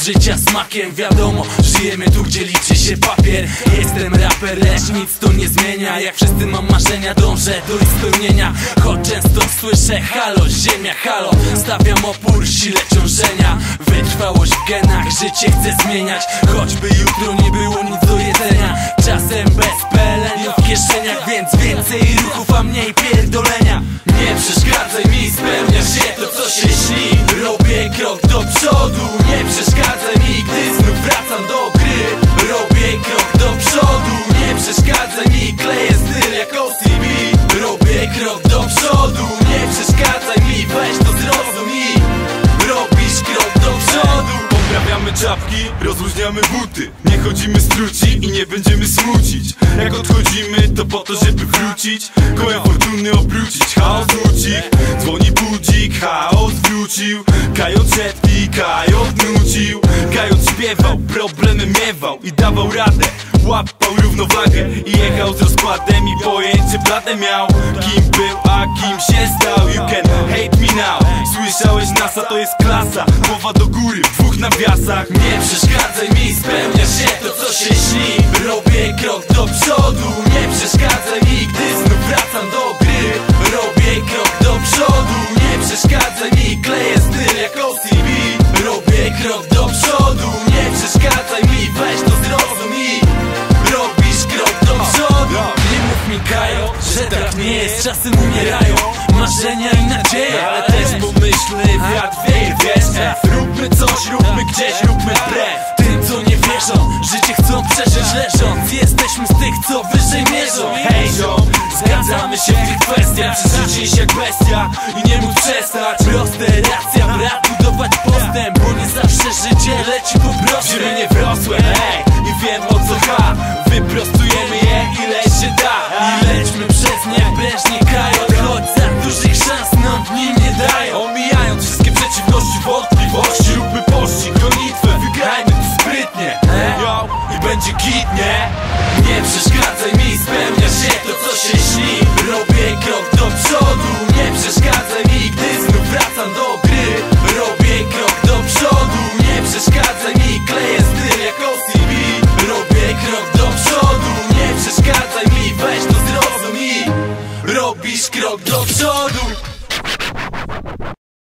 życia smakiem. Wiadomo, żyjemy tu, gdzie liczy się papier. Jestem raper, lecz nic to nie zmienia. Jak wszyscy mam marzenia, dążę do ich spełnienia. Choć często słyszę halo, ziemia halo. Stawiam opór sile ciążenia. Wytrwałość w genach, życie chcę zmieniać. Choćby jutro nie było nic do jedzenia. Czasem bez PLN w kieszeniach, więc więcej ruchów, a mniej pierdolenia. Nie przeszkadzaj mi, spełnia się to, co się śni. Robię krok do przodu. Nie przeszkadzaj mi, gdy znów wracam do gry. Robię krok do przodu. Nie przeszkadzaj mi, kleję styl jak OCB. Robię krok do przodu. Nie przeszkadzaj mi, weź to zrozumij. Robisz krok do przodu. Poprawiamy czapki, rozluźniamy buty. Nie chodzimy struci i nie będziemy smucić. Jak odchodzimy, to po to, żeby wrócić. Kołem fortuny obrócić, chaos nuci. Dzwoni budzik, chaos wrócił. Kajot setki, kajot nucił. Kajot śpiewał, problemy miewał i dawał radę. Łapał równowagę i jechał z rozkładem. I pojęcie blade miał, kim był, a kim się stał. You can hate me now. Słyszałeś NASA, to jest klasa. Głowa do góry, w dwóch nawiasach. Nie przeszkadzaj mi, spełnia się to, co się śni. Robię krok do przodu. Nie przeszkadzaj mi, gdy znów wracam do gry. Robię krok do przodu. Nie przeszkadzaj mi, kleję styl jak OCB. Robię krok do przodu. Nie przeszkadzaj mi, weź to zrozumij. Robisz krok do przodu. Nie mów mi, Kajo, że tak nie jest. Czasem umierają marzenia i nadzieje, ale też pomyślny wiatr wieje, wiesz. Róbmy coś, róbmy gdzieś, róbmy wbrew tym, co nie wierzą. Życie chcą przeżyć leżąc. Jesteśmy z tych, co wyżej mierzą. Hej, ziom, zgadzamy się w tych kwestiach. Przeżyć jak bestia i nie móc przestać. Proste racja, brat, budować postęp. Bo nie zawsze życie leci po prostu. W ziemię nie wrosłem, hej, i wiem o co ha. Wyprostujemy je ile się da. I lećmy przez nie prężnie, Kajo. Choć za dużych szans nam w nim nie dają. Omijając wszystkie przeciwności, wątpliwości. Róbmy pościg, gonitwę, wygrajmy tu sprytnie. Yo, i będzie git, nie? Nie przeszkadzaj mi, spełnia się to, co się śni. Robię krok do przodu. Nie przeszkadzaj mi, gdy znów wracam do gry. Robię krok do przodu. Nie przeszkadzaj mi, kleję styl jak OCB. Robię krok do przodu. Nie przeszkadzaj mi, weź to zrozumij. Robisz krok do przodu.